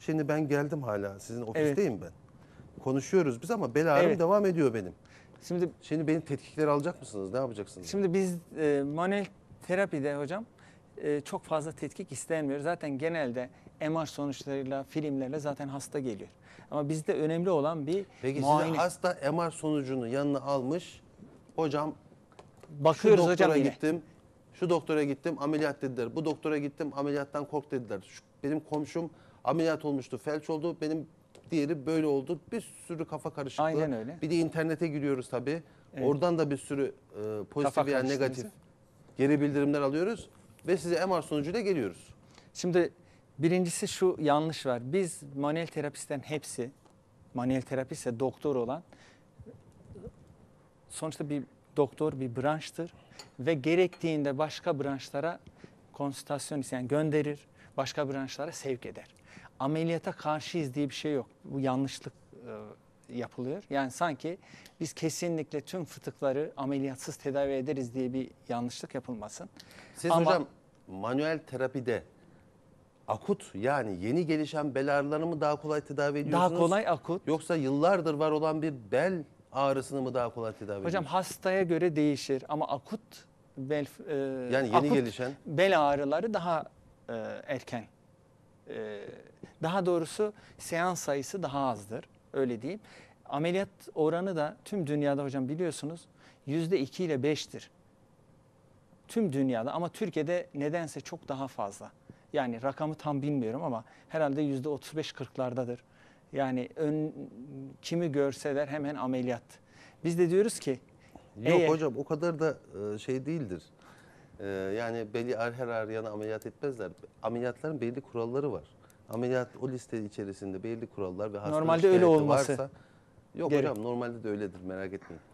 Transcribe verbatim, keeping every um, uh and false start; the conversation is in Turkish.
Şimdi ben geldim hala. Sizin Evet. ofisteyim ben. Konuşuyoruz biz ama bel ağrım Evet. devam ediyor benim. Şimdi Şimdi benim tetkikleri alacak mısınız? Ne yapacaksınız? Şimdi biz e, manuel terapide hocam e, çok fazla tetkik istenmiyor. Zaten genelde M R sonuçlarıyla, filmlerle zaten hasta geliyor. Ama bizde önemli olan bir Peki muayene. size hasta M R sonucunu yanına almış. Hocam Bakıyoruz şu doktora hocam yine. gittim. Şu doktora gittim ameliyat dediler. Bu doktora gittim ameliyattan kork dediler. Şu, benim komşum ameliyat olmuştu, felç oldu. Benim diğeri böyle oldu. Bir sürü kafa karışıklığı. Aynen öyle. Bir de internete giriyoruz tabii. Evet. Oradan da bir sürü e, pozitif Kafa veya karıştırıcı. negatif geri bildirimler alıyoruz. Ve size M R sonucuyla geliyoruz. Şimdi birincisi şu yanlış var. Biz manuel terapistlerin hepsi, manuel terapist ise doktor olan, sonuçta bir doktor bir branştır ve gerektiğinde başka branşlara konsültasyon isteyen gönderir, başka branşlara sevk eder. Ameliyata karşıyız diye bir şey yok. Bu yanlışlık e, yapılıyor. Yani sanki biz kesinlikle tüm fıtıkları ameliyatsız tedavi ederiz diye bir yanlışlık yapılmasın. Siz Ama- hocam manuel terapide akut yani yeni gelişen bel ağrılarını mı daha kolay tedavi ediyorsunuz? Daha kolay akut. Yoksa yıllardır var olan bir bel ağrısını mı daha kolay tedavi Hocam ediyorsunuz? hastaya göre değişir ama akut bel e, Yani yeni akut gelişen. bel ağrıları daha e, erken. E, daha doğrusu seans sayısı daha azdır. Öyle diyeyim. Ameliyat oranı da tüm dünyada hocam biliyorsunuz yüzde iki ile beştir. Tüm dünyada ama Türkiye'de nedense çok daha fazla. Yani rakamı tam bilmiyorum ama herhalde yüzde otuz beş kırklardadır. Yani ön, kimi görseler hemen ameliyat. Biz de diyoruz ki Yok eğer- hocam o kadar da e, şey değildir. E, Yani beli ağrı her ağrıyana ameliyat etmezler. Ameliyatların belli kuralları var. Ameliyat o liste içerisinde belli kurallar ve hastanın Normalde öyle şikayeti olması varsa, yok gerek. hocam normalde de öyledir merak etmeyin.